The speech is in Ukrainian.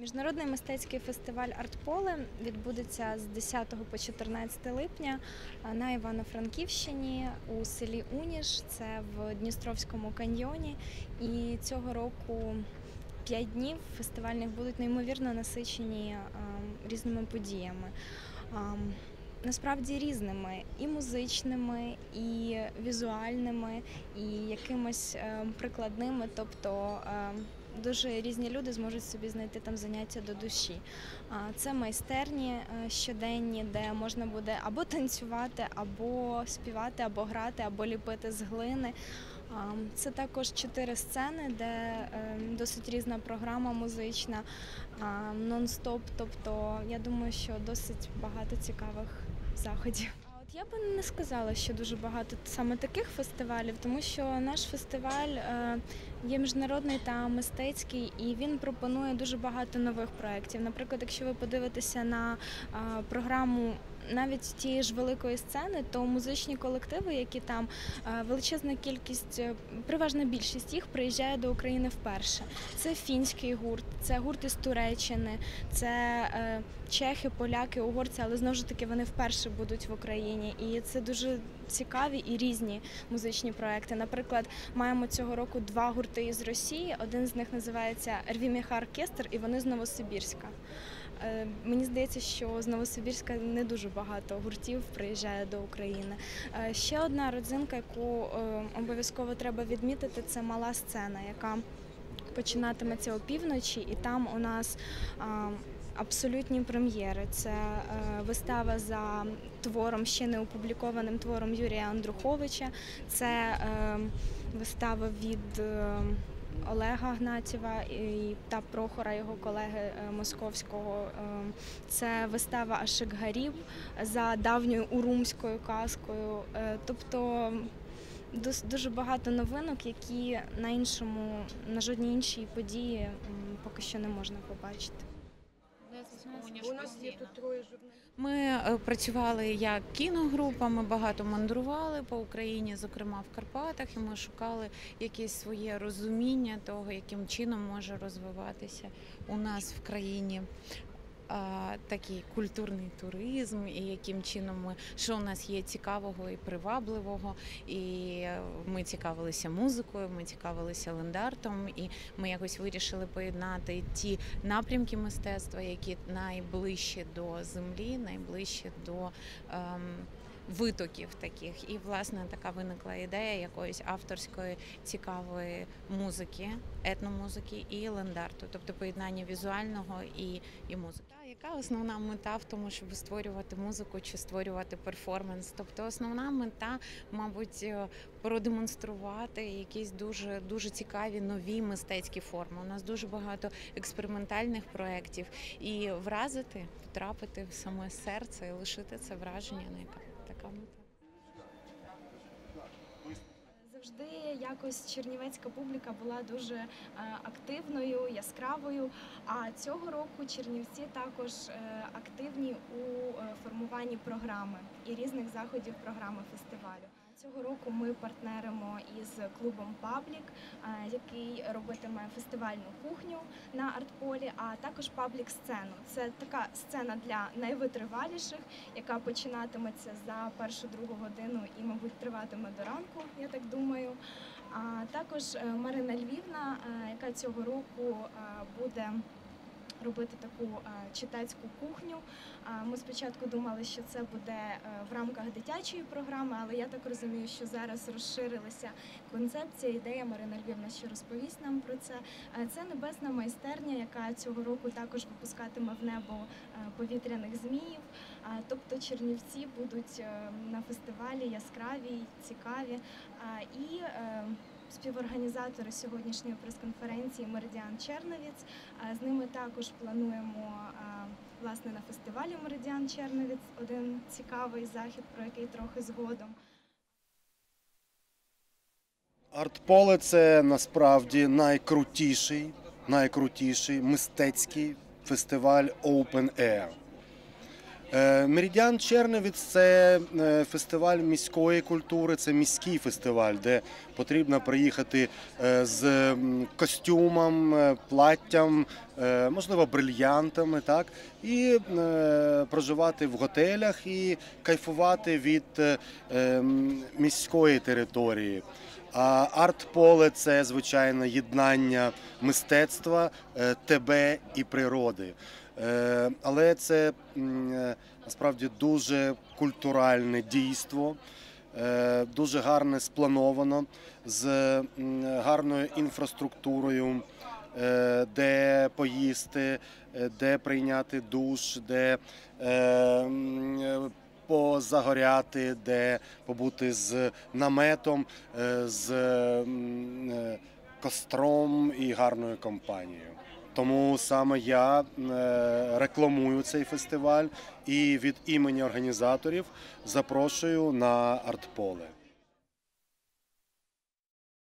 Міжнародний мистецький фестиваль «Артполе» відбудеться з 10 по 14 липня на Івано-Франківщині у селі Уніш, це в Дністровському каньйоні. І цього року 5 днів фестивальних будуть неймовірно насичені різними подіями. Насправді різними, і музичними, і візуальними, і якимось прикладними, тобто дуже різні люди зможуть собі знайти там заняття до душі. Це майстерні щоденні, де можна буде або танцювати, або співати, або грати, або ліпити з глини. Це також 4 сцени, де досить різна програма музична, нон-стоп, тобто я думаю, що досить багато цікавих заходів. Я би не сказала, що дуже багато саме таких фестивалів, тому що наш фестиваль є міжнародний та мистецький, і він пропонує дуже багато нових проєктів. Наприклад, якщо ви подивитеся на програму навіть тієї ж великої сцени, то музичні колективи, які там, величезна кількість, переважна більшість їх приїжджає до України вперше. Це фінський гурт, це гурт із Туреччини, це чехи, поляки, угорці, але знову ж таки вони вперше будуть в Україні. І це дуже цікаві і різні музичні проекти. Наприклад, маємо цього року 2 гурти із Росії, один з них називається «Рвімеха оркестр» і вони з Новосибірська. Мені здається, що з Новосибірська не дуже багато гуртів приїжджає до України. Ще одна родзинка, яку обов'язково треба відмітити, це мала сцена, яка починатиметься опівночі, і там у нас абсолютні прем'єри. Це вистава за твором, ще не опублікованим твором Юрія Андруховича, це вистава від Олега Гнатєва та Прохора, його колеги московського. Це вистава Ашик-Гаріб за давньою урумською казкою. Тобто дуже багато новинок, які на жодній іншій події поки що не можна побачити. У нас є тут 3 журналістів. Ми працювали як кіногрупа, ми багато мандрували по Україні, зокрема в Карпатах, і ми шукали якесь своє розуміння того, яким чином може розвиватися у нас в країні такий культурний туризм, і яким чином що у нас є цікавого і привабливого. І ми цікавилися музикою, ми цікавилися лендартом, і ми якось вирішили поєднати ті напрямки мистецтва, які найближчі до землі, найближчі до витоків таких. І, власне, така виникла ідея якоїсь авторської цікавої музики, етномузики і лендарту, тобто поєднання візуального і музики. Яка основна мета в тому, щоб створювати музику чи створювати перформанс? Тобто основна мета, мабуть, продемонструвати якісь дуже цікаві нові мистецькі форми. У нас дуже багато експериментальних проєктів, і вразити, потрапити в саме серце і лишити це враження, така мета. Завжди якось чернівецька публіка була дуже активною, яскравою, а цього року чернівці також активні у формуванні програми і різних заходів програми фестивалю. Цього року ми партнеримо із клубом «Паблік», який робитиме фестивальну кухню на Артполі, а також «Паблік-сцену». Це така сцена для найвитриваліших, яка починатиметься за 1-2 годину і, мабуть, триватиме до ранку, я так думаю. А також Марина Львівна, яка цього року буде робити таку читацьку кухню. Ми спочатку думали, що це буде в рамках дитячої програми, але я так розумію, що зараз розширилася концепція, ідея. Марина Львівна ще розповість нам про це. Це небесна майстерня, яка цього року також випускатиме в небо повітряних зміїв. Тобто чернівці будуть на фестивалі яскраві, цікаві. І співорганізатори сьогоднішньої прес-конференції «Меридіан Черновіць». З ними також плануємо, власне, на фестивалі «Меридіан Черновіць» один цікавий захід, про який трохи згодом. Артполе – це насправді найкрутіший мистецький фестиваль Open Air. Меридіан Чернівець – це фестиваль міської культури, це міський фестиваль, де потрібно приїхати з костюмом, платтям, можливо, брильянтами, так? І проживати в готелях і кайфувати від міської території. А арт-поле – це, звичайно, єднання мистецтва, тебе і природи. Але це насправді дуже культуральне дійство, дуже гарне сплановано, з гарною інфраструктурою, де поїсти, де прийняти душ, де позагоряти, де побути з наметом, з костром і гарною компанією. Тому саме я рекламую цей фестиваль і від імені організаторів запрошую на арт-поле.